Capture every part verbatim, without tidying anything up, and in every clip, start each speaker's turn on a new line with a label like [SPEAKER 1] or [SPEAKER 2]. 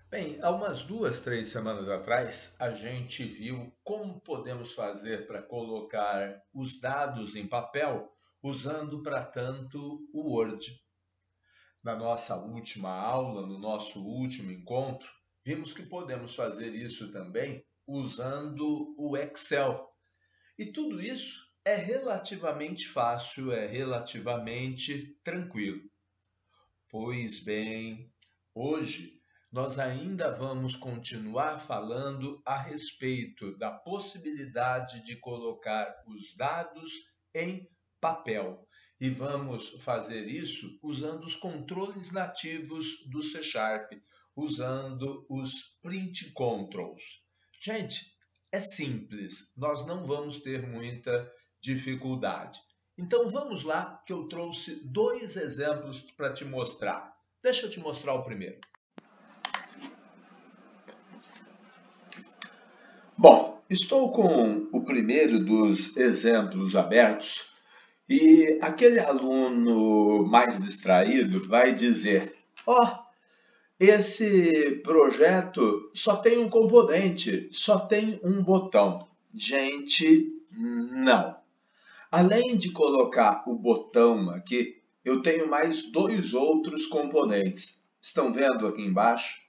[SPEAKER 1] Bem, há umas duas, três semanas atrás, a gente viu como podemos fazer para colocar os dados em papel usando, para tanto, o Word. Na nossa última aula, no nosso último encontro, vimos que podemos fazer isso também usando o Excel. E tudo isso é relativamente fácil, é relativamente tranquilo. Pois bem, hoje nós ainda vamos continuar falando a respeito da possibilidade de colocar os dados em papel. E vamos fazer isso usando os controles nativos do C Sharp, usando os print controls. Gente, é simples, nós não vamos ter muita dificuldade. Então vamos lá, que eu trouxe dois exemplos para te mostrar. Deixa eu te mostrar o primeiro. Bom, estou com o primeiro dos exemplos abertos e aquele aluno mais distraído vai dizer: ó, oh, esse projeto só tem um componente, só tem um botão. Gente, não. Além de colocar o botão aqui, eu tenho mais dois outros componentes. Estão vendo aqui embaixo?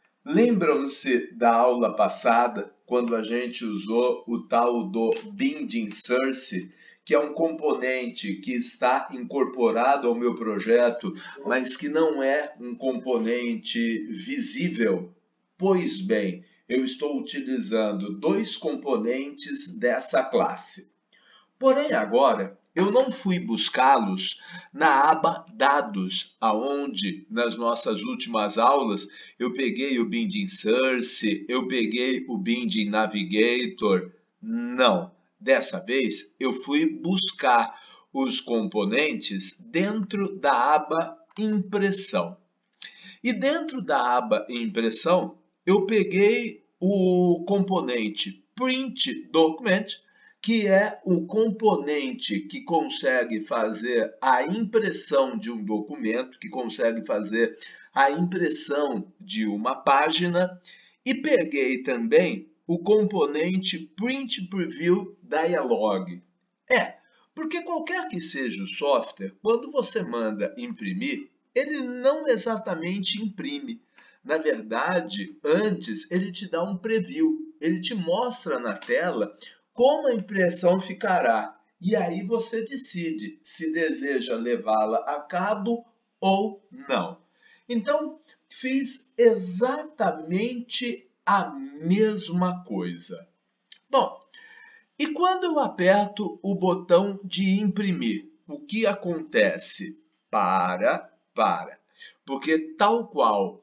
[SPEAKER 1] Lembram-se da aula passada, quando a gente usou o tal do Binding Source, que é um componente que está incorporado ao meu projeto, mas que não é um componente visível? Pois bem, eu estou utilizando dois componentes dessa classe. Porém, agora, eu não fui buscá-los na aba Dados, aonde nas nossas últimas aulas eu peguei o Binding Source, eu peguei o Binding Navigator. Não. Dessa vez, eu fui buscar os componentes dentro da aba Impressão. E dentro da aba Impressão, eu peguei o componente Print Document, que é o componente que consegue fazer a impressão de um documento, que consegue fazer a impressão de uma página, e peguei também o componente Print Preview Dialog. É, porque qualquer que seja o software, quando você manda imprimir, ele não exatamente imprime. Na verdade, antes ele te dá um preview, ele te mostra na tela como a impressão ficará. E aí você decide se deseja levá-la a cabo ou não. Então, fiz exatamente a mesma coisa. Bom, e quando eu aperto o botão de imprimir, o que acontece? Para, para. Porque tal qual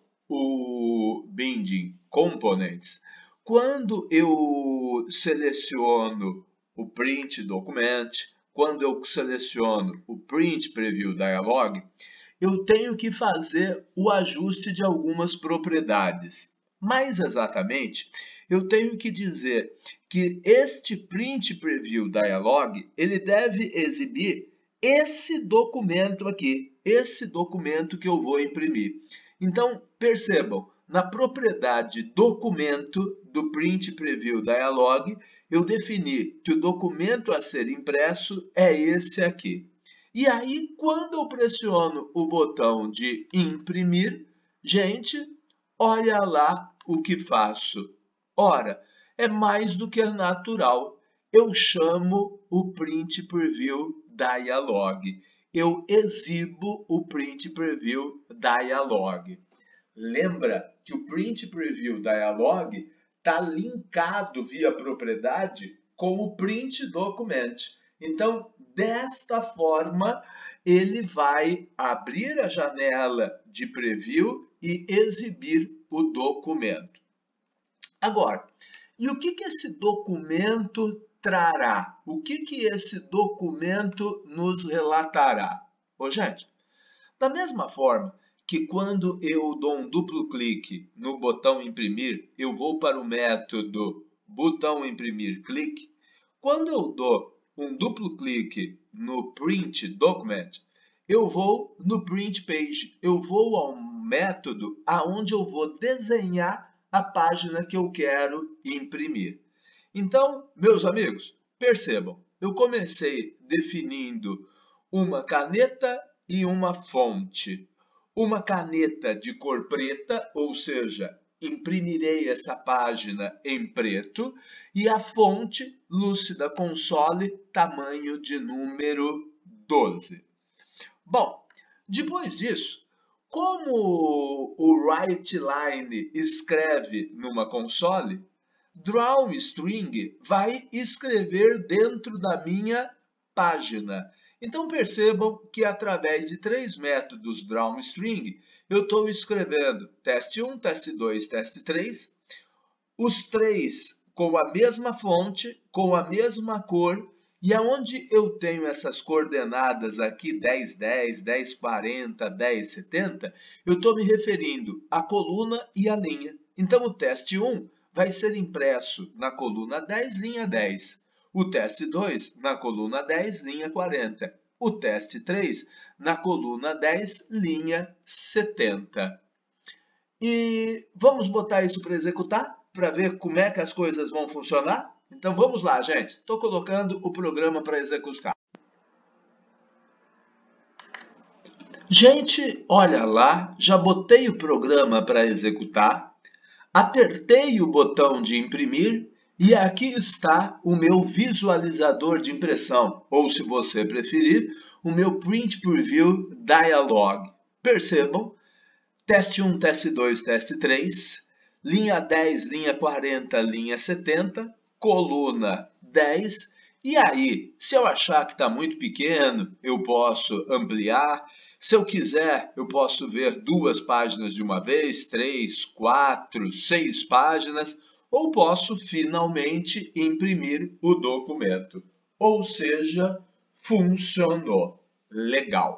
[SPEAKER 1] o Binding Components, quando eu seleciono o Print Document, quando eu seleciono o Print Preview Dialog, eu tenho que fazer o ajuste de algumas propriedades. Mais exatamente, eu tenho que dizer que este Print Preview Dialog, ele deve exibir esse documento aqui, esse documento que eu vou imprimir. Então, percebam, na propriedade documento do Print Preview Dialog, eu defini que o documento a ser impresso é esse aqui. E aí, quando eu pressiono o botão de imprimir, gente, olha lá o que faço. Ora, é mais do que natural. Eu chamo o Print Preview Dialog. Eu exibo o Print Preview Dialog. Lembra que o Print Preview Dialog está linkado via propriedade com o Print Document. Então, desta forma, ele vai abrir a janela de preview e exibir o documento. Agora, e o que, que esse documento trará? O que, que esse documento nos relatará? Ô, gente, da mesma forma que quando eu dou um duplo clique no botão imprimir, eu vou para o método botão imprimir clique, quando eu dou um duplo clique no print document, eu vou no print page, eu vou ao método aonde eu vou desenhar a página que eu quero imprimir. Então, meus amigos, percebam, eu comecei definindo uma caneta e uma fonte. Uma caneta de cor preta, ou seja, imprimirei essa página em preto, e a fonte Lúcida Console, tamanho de número doze. Bom, depois disso, como o WriteLine escreve numa console, DrawString vai escrever dentro da minha página. Então percebam que através de três métodos DrawString, eu estou escrevendo teste um, teste dois, teste três, os três com a mesma fonte, com a mesma cor, e aonde eu tenho essas coordenadas aqui, dez, dez, dez, quarenta, dez, setenta, eu estou me referindo à coluna e à linha. Então o teste um vai ser impresso na coluna dez, linha dez. O teste dois na coluna dez, linha quarenta. O teste três na coluna dez, linha setenta. E vamos botar isso para executar, para ver como é que as coisas vão funcionar? Então vamos lá, gente. Estou colocando o programa para executar. Gente, olha lá, já botei o programa para executar, apertei o botão de imprimir e aqui está o meu visualizador de impressão, ou se você preferir, o meu Print Preview Dialog. Percebam, teste um, teste dois, teste três, linha dez, linha quarenta, linha setenta, coluna dez, e aí, se eu achar que está muito pequeno, eu posso ampliar. Se eu quiser, eu posso ver duas páginas de uma vez, três, quatro, seis páginas, ou posso finalmente imprimir o documento. Ou seja, funcionou. Legal.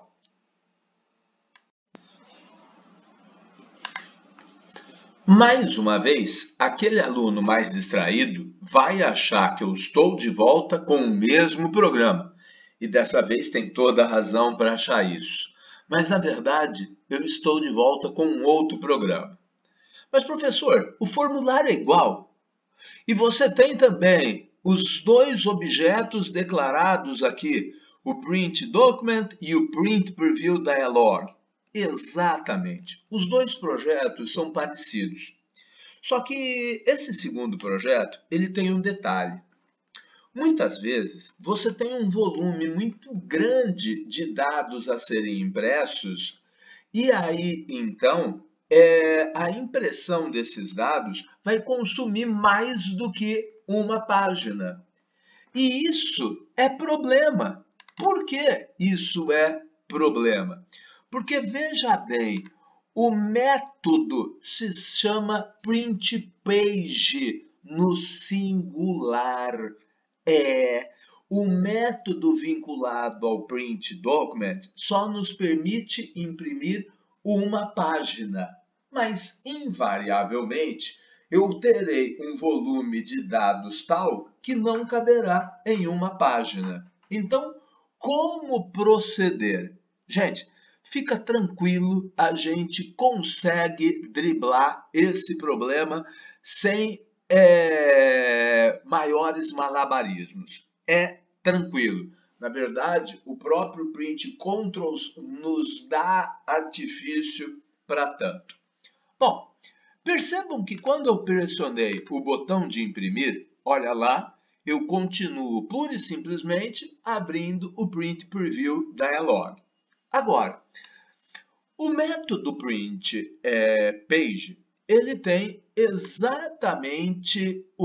[SPEAKER 1] Mais uma vez, aquele aluno mais distraído vai achar que eu estou de volta com o mesmo programa. E dessa vez tem toda a razão para achar isso. Mas, na verdade, eu estou de volta com um outro programa. Mas, professor, o formulário é igual. E você tem também os dois objetos declarados aqui, o Print Document e o Print Preview Dialog. Exatamente. Os dois projetos são parecidos. Só que esse segundo projeto, ele tem um detalhe. Muitas vezes, você tem um volume muito grande de dados a serem impressos e aí, então, é, a impressão desses dados vai consumir mais do que uma página. E isso é problema. Por que isso é problema? Porque, veja bem, o método se chama print page no singular. É, o método vinculado ao print document só nos permite imprimir uma página, mas invariavelmente eu terei um volume de dados tal que não caberá em uma página. Então, como proceder? Gente, fica tranquilo, a gente consegue driblar esse problema sem é, maiores malabarismos. É tranquilo. Na verdade, o próprio Print Controls nos dá artifício para tanto. Bom, percebam que quando eu pressionei o botão de imprimir, olha lá, eu continuo pura e simplesmente abrindo o Print Preview Dialog. Agora, o método print é, page, ele tem exatamente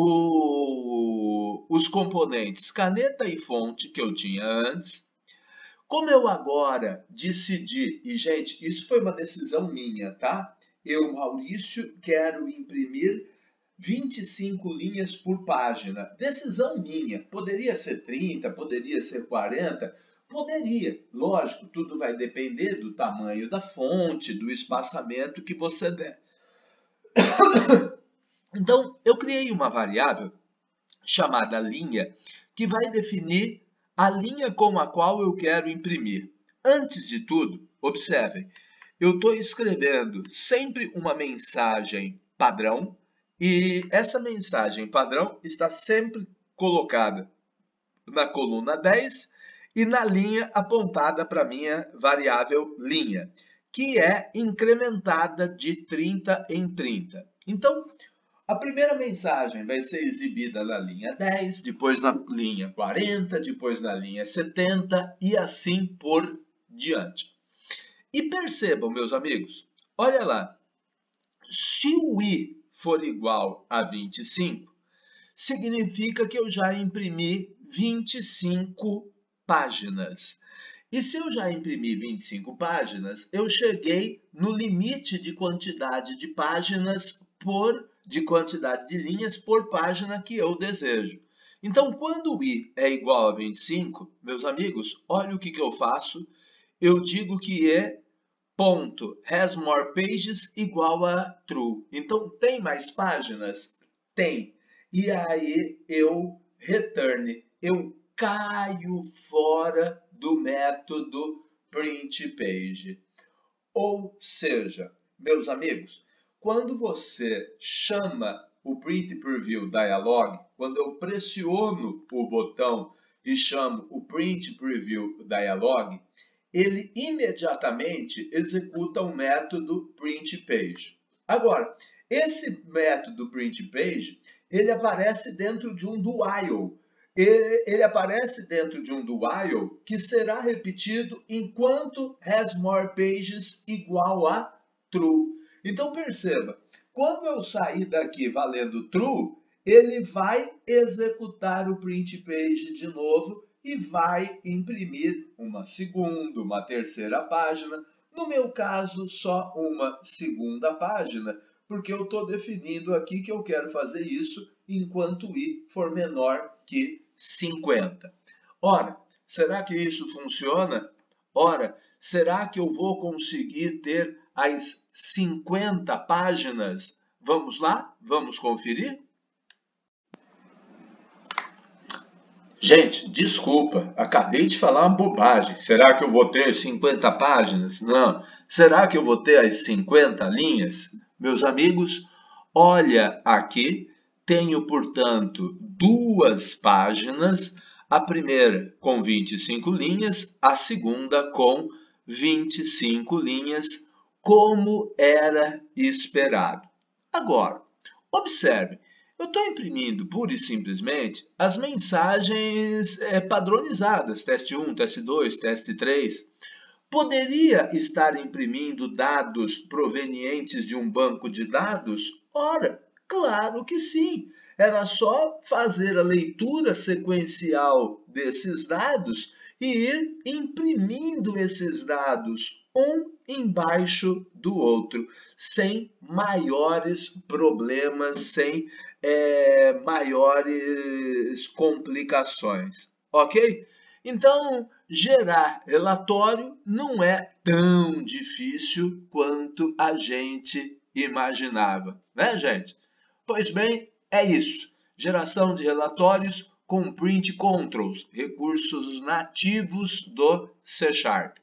[SPEAKER 1] o, os componentes caneta e fonte que eu tinha antes. Como eu agora decidi, e gente, isso foi uma decisão minha, tá? Eu, Maurício, quero imprimir vinte e cinco linhas por página. Decisão minha. Poderia ser trinta, poderia ser quarenta, poderia. Lógico, tudo vai depender do tamanho da fonte, do espaçamento que você der. Então, eu criei uma variável chamada linha, que vai definir a linha com a qual eu quero imprimir. Antes de tudo, observem, eu estou escrevendo sempre uma mensagem padrão e essa mensagem padrão está sempre colocada na coluna dez e na linha apontada para a minha variável linha, que é incrementada de trinta em trinta. Então, a primeira mensagem vai ser exibida na linha dez, depois na linha quarenta, depois na linha setenta e assim por diante. E percebam, meus amigos, olha lá, se o i for igual a vinte e cinco, significa que eu já imprimi vinte e cinco páginas. E se eu já imprimi vinte e cinco páginas, eu cheguei no limite de quantidade de páginas por de quantidade de linhas por página que eu desejo. Então, quando o i é igual a vinte e cinco, meus amigos, olha o que, que eu faço. Eu digo que é ponto has more pages igual a true. Então, tem mais páginas? Tem. E aí eu return, eu caio fora do método print page. Ou seja, meus amigos, quando você chama o print preview dialog, quando eu pressiono o botão e chamo o print preview dialog, ele imediatamente executa o método print page. Agora, esse método print page, ele aparece dentro de um do while. Ele, ele aparece dentro de um do while que será repetido enquanto has more pages igual a true. Então perceba, quando eu sair daqui valendo true, ele vai executar o print page de novo e vai imprimir uma segunda, uma terceira página. No meu caso, só uma segunda página, porque eu estou definindo aqui que eu quero fazer isso enquanto i for menor que cinquenta. Ora, será que isso funciona? Ora, será que eu vou conseguir ter as cinquenta páginas? Vamos lá? Vamos conferir? Gente, desculpa, acabei de falar uma bobagem. Será que eu vou ter cinquenta páginas? Não. Será que eu vou ter as cinquenta linhas? Meus amigos, olha aqui, tenho, portanto, duas páginas, a primeira com vinte e cinco linhas, a segunda com vinte e cinco linhas, como era esperado. Agora, observe. Eu estou imprimindo, pura e simplesmente, as mensagens é, padronizadas, teste um, teste dois, teste três. Poderia estar imprimindo dados provenientes de um banco de dados? Ora, claro que sim. Era só fazer a leitura sequencial desses dados e ir imprimindo esses dados, um embaixo do outro, sem maiores problemas, sem é, maiores complicações, ok? Então, gerar relatório não é tão difícil quanto a gente imaginava, né, gente? Pois bem, é isso. Geração de relatórios com print controls, recursos nativos do C Sharp.